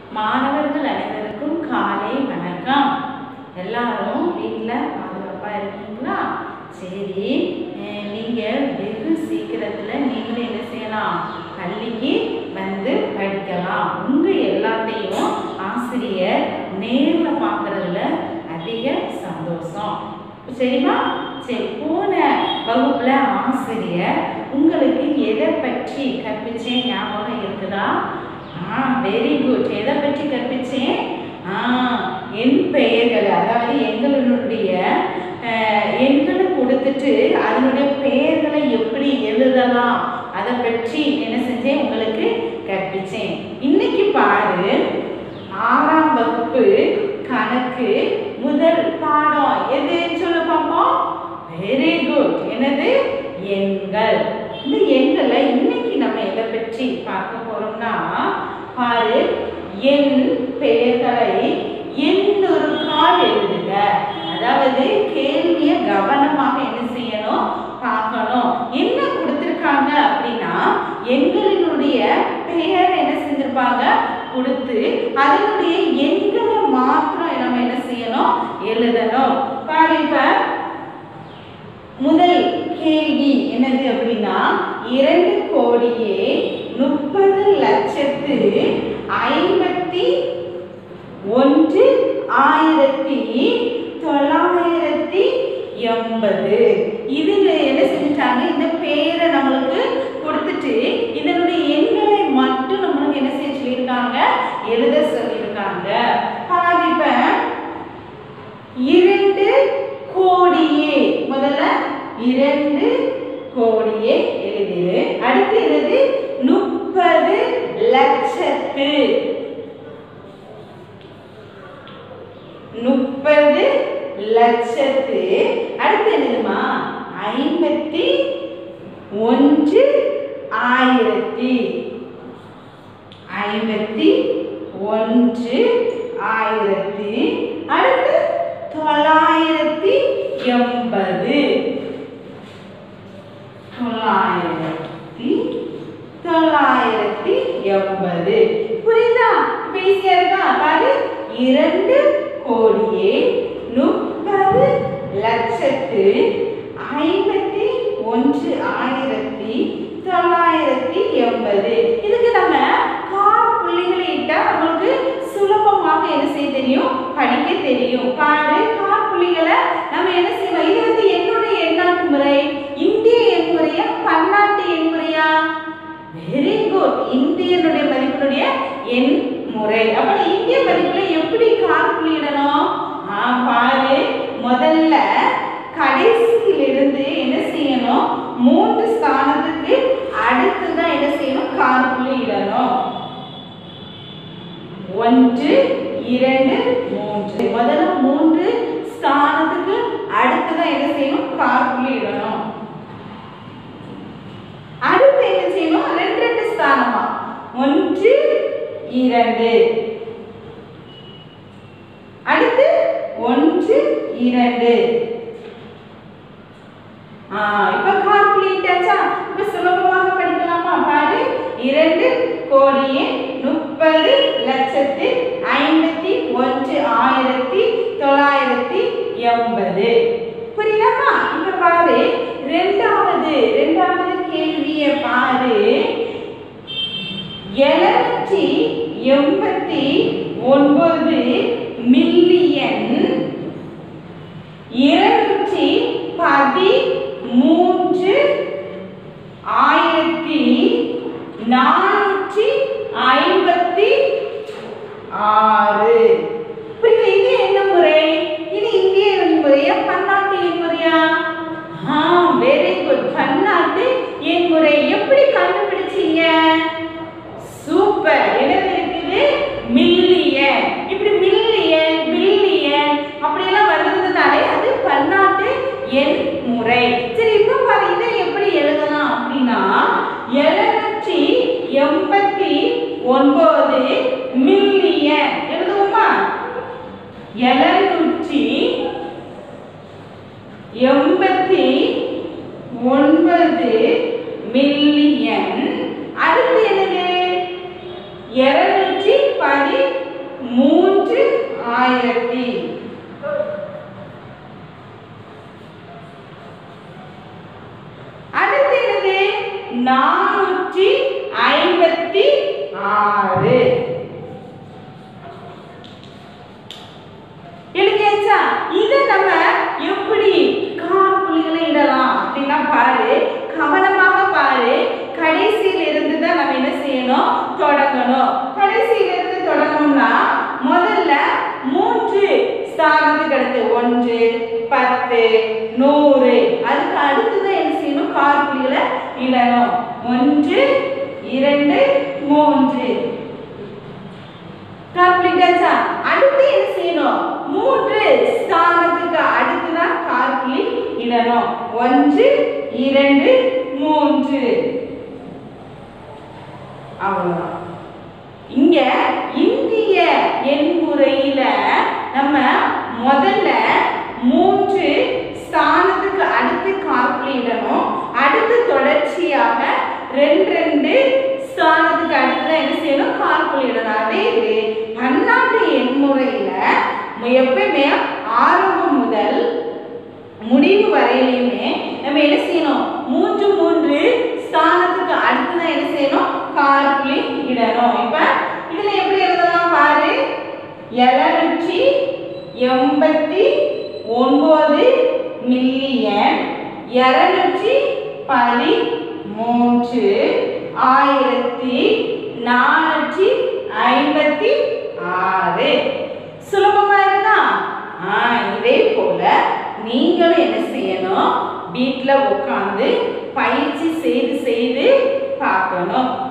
மாணவர்கள் அனைவருக்கும் காலை வணக்கம். எல்லாரும் வீட்டில் பாதுகாப்பாக இருக்கீங்களா? சரி, நீங்கள் வெகு சீக்கிரத்தில் நீங்களும் என்ன செய்யலாம்? பள்ளிக்கு வந்து படிக்கலாம். உங்கள் எல்லாத்தையும் ஆசிரியர் நேரில் பார்க்குறதுல அதிக சந்தோஷம். சரிம்மா? சரி, போன வகுப்புல ஆசிரியர் உங்களுக்கு எதை பற்றி கற்பிச்சேன் ஞாபகம் இருக்குதா? Very good. எதை பற்றி கற்பிச்சேன்? எண் பெயர்கள், அதாவது எங்களுடைய எண்களை கொடுத்துட்டு அதனுடைய பெயர்களை எப்படி எழுதலாம் அதை பற்றி என்ன செஞ்சேன்? உங்களுக்கு கற்பிச்சேன். இன்னைக்கு பாரு, 6ஆம் வகுப்பு கணக்கு முதல் பாடம் எது சொல்லு பார்ப்போம். Very good. என்னது? எண்கள். இந்த எண்களை இன்னைக்கு நம்ம எதை பற்றி பார்க்க போறோம்னா, பாரு, எண் பெயர்களை இன்னொரு கால் எழுதுக. அதாவது கேள்வியை கவனமாக என்ன செய்யணும்? பார்க்கணும். என்ன கொடுத்திருக்காங்க அப்படின்னா, எண்களினுடைய பெயர் என்ன செஞ்சிருப்பாங்க? கொடுத்து அதனுடைய எண்களை மாத்திரம் நம்ம என்ன செய்யணும்? எழுதணும். பாருங்க, முதல் கேள்வி என்னது அப்படின்னா, 2,51,1980. இதுல என்ன செஞ்சுட்டாங்க? இந்த பேரை நம்மளுக்கு கொடுத்துட்டு இதனுடைய எண்களை மட்டும் நம்மளுக்கு என்ன செய்ய சொல்லியிருக்காங்க? எழுத சொல்லியிருக்காங்க. பாருங்க, 2 கோடியே. முதல்ல 2 கோடியே எழுதிடு. அடுத்து என்னது? 30 லட்சத்து. 30 லட்சத்து. அடுத்து என்னதுமா? 51,000. 51,000. அடுத்து 980. 980. புரியுதா? ஈஸியா இருக்கா? பாரு, 2 கோடியே 30 லட்சத்து 51,980. இதுக்கு நம்ம கார் புள்ளிகளை இட்டா நமக்கு சுலபமாக என்ன செய்ய தெரியும்? படிக்க தெரியும். பாரு, கார் புள்ளிகளை நம்ம என்ன செய்யணும்? இது வந்து என்னுடைய எண்ணாட்டு முறை, இந்திய எண்முறையா பன்னாட்டு எண்முறையா? Very good. இந்தியனுடைய மதிப்பினுடைய எண் முறை. அப்ப இந்திய மதிப்புல எப்படி கார் புள்ளி இடணும்? பாரு, முதல்ல கடைசியிலிருந்து என்ன செய்யணும்? 3 ஸ்தானத்துக்கு அடுத்துதான் என்ன செய்யணும்? கார் புள்ளி இடணும். 1, 2, 3. முதல்ல 3 ஸ்தானத்துக்கு அடுத்துதான் என்ன செய்யணும்? கார் புள்ளி இடணும். அடுத்து என்ன செய்யணும்? 2 ஸ்தானமா? 1, 2. அடுத்து 1, 2. இப்ப கார் புள்ளி இட்டாச்சா? இப்ப சுலபமாக படிக்கலாமா? பாரு, 2 கோடியே 30 லட்சத்து 51,980. புரியலாமா? இப்ப பாரு, இரண்டாவது கேள்வியை பாரு. 789 மில்லியன் 213,456. புரியுது? இது என்ன முறை? இது இந்திய எண் முறையா பன்னாட்டு எண் முறையா? Very good. பன்னாட்டு எண் முறை. எப்படி கண்டுபிடிச்சீங்க? சூப்பர். என்னது இருக்குது? மில்லியன். இப்படி மில்லியன் பில்லியன் அப்படியெல்லாம் வருதுனாலே அது பன்னாட்டு எண் முறை. சரி, இப்போ பாரு, இதை எப்படி எழுதலாம் அப்படின்னா, 789 மில்லியன் எழுதுவோமா? 789 மில்லியன். அடுத்து என்னது? 213 1000 அடுத்து என்னது 456 எழுதியாச்சா இத நம்ம எப்படி காற்புள்ளிகளை இடலாம் அப்படினா பாரு கவனமாக பாரு கடைசியில இருந்து தான் நம்ம என்ன செய்யணும் தொடங்கணும் கடைசியில இருந்து தொடங்கணும்னா முதல்ல 3 ஸ்தானத்துக்கு அடுத்து 1 10 100 அதுக்கு அடுத்து தான் என்ன செய்யணும் காற்புள்ளிகளை இடணும் 1 2 3 காற்புள்ளிடாச்சா அடுத்து என்ன செய்யணும் 3 ஸ்தானத்துக்கு அடுத்து தான் காற்புள்ளி இடணும் 1 2 3 அவ்வளவுதான் இங்க இந்திய எண்முறையில நம்ம முதல்ல 3 ஸ்தானத்துக்கு அடுத்து காற்புள்ளி இடணும் அடுத்து தொடர்ச்சியாக 2 ஸ்தானத்துக்கு அடுத்து தான் என்ன செய்யணும் காற்புள்ளி இடணும் அதே இது பன்னாட்டு எண்முறையில எப்பவுமே ஆரம்பம் முதல் முடிவு வரையிலுமே நம்ம என்ன செய்யணும் 3 ஸ்தானத்துக்கு அடுத்து தான் என்ன செய்யணும் காற்புள்ளி இடணும் இப்ப இதுல எப்படி எழுதலாம் பாரு 789 மில்லியன் 213,456 சுலபமா இருக்கா இதே போல நீங்களும் என்ன செய்யணும் வீட்ல உட்கார்ந்து பயிற்சி செய்து பார்க்கணும்